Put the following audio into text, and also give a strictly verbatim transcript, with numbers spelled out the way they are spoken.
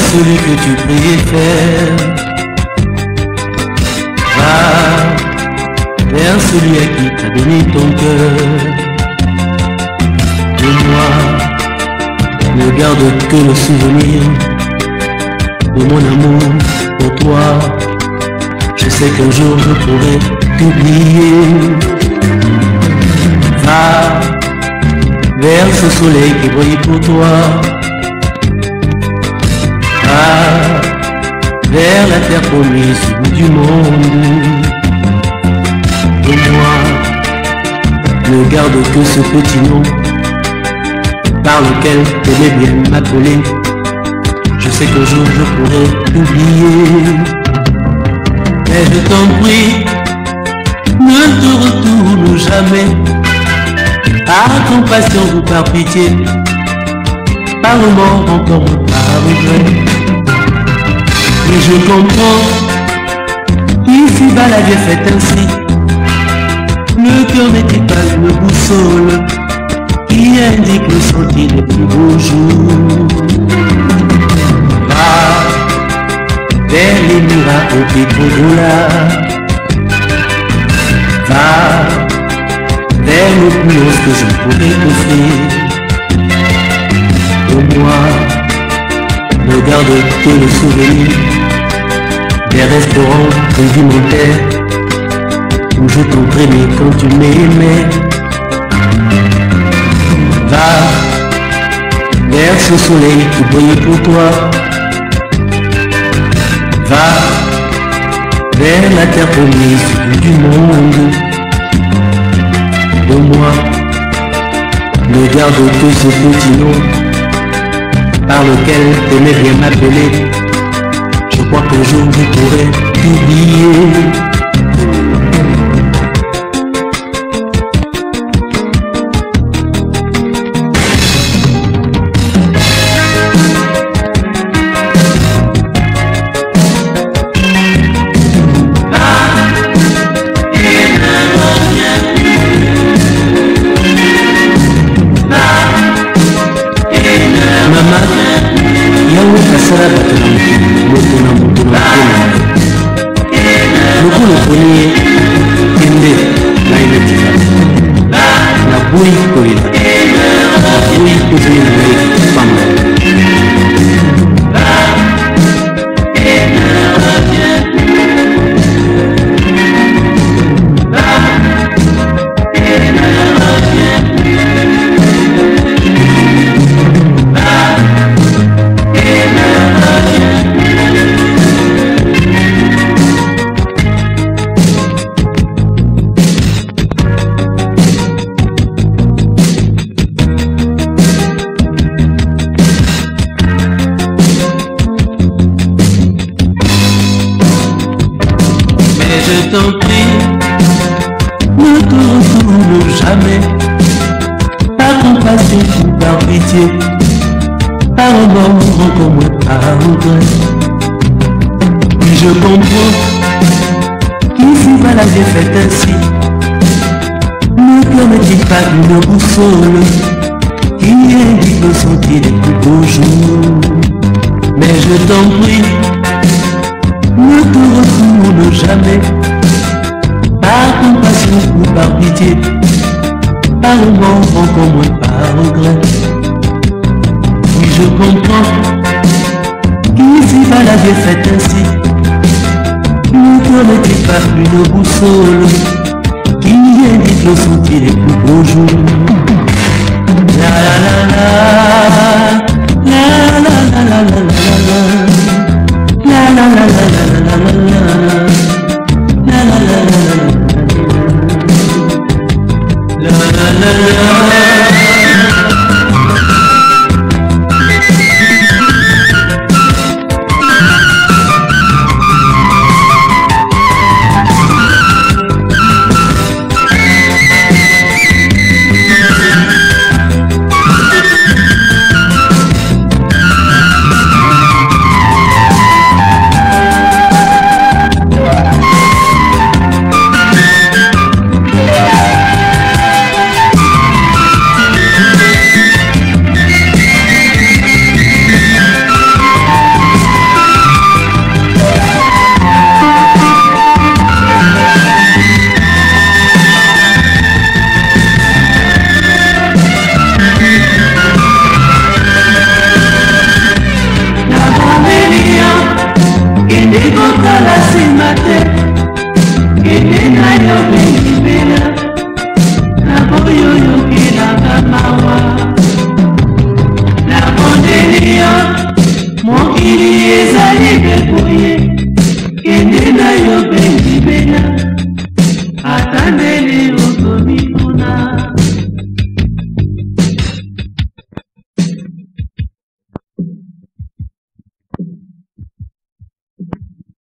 celui que tu priais faire. Va vers celui à qui t'as donné ton cœur. De moi, ne garde que le souvenir de mon amour pour toi. Je sais qu'un jour je pourrai t'oublier. Va vers ce soleil qui brille pour toi. Va vers la terre promise au bout du monde. Et moi, ne garde que ce petit nom par lequel t'aimais bien m'appeler. Je sais qu'un jour je pourrai t'oublier. Mais je t'en prie, ne te retourne jamais. Par compassion ou par pitié, par mort encore ou par regret. Et je comprends, ici-bas la vie est faite ainsi. Le cœur n'est-il pas une boussole qui indique le sentier des plus beaux jours? Va vers les miracles au pétrodoula. Va vers l'opulence que je pourrais t'offrir. Pour moi, ne garde que le souvenir des restaurants rudimentaires où je t'entraînais quand tu m'aimais. Va vers ce soleil qui brille pour toi. Va vers la terre promise du monde. De moi, ne garde que ce petit nom par lequel t'aimais bien m'appeler. Je crois qu'un jour je pourrai t'oublier. Lokolo poni kende na inetika na bui koila na bui kozeli na ye pamba. Je t'en prie, ne te retourne jamais. Par compassion ou par pitié, par mort encore moins par regret. Puis je comprends qu'ici-bas la vie est faite ainsi. Ne permet-il pas une boussole qui indique le sentier des plus beaux jours? Mais je t'en prie, ne te retourne jamais. Par compassion ou par pitié, par mort encore moins par regret. Oui, je comprends qu'ici-bas la vie est faite ainsi. Ne connais-tu pas une boussole qui indique le sentier des plus beaux jours? La la la la, la la la la la la, la la la la la la la la. ekokala nsima te kende na yo belibela na boyo yokelaka mawa na mondeli yo mokili ezali bekoye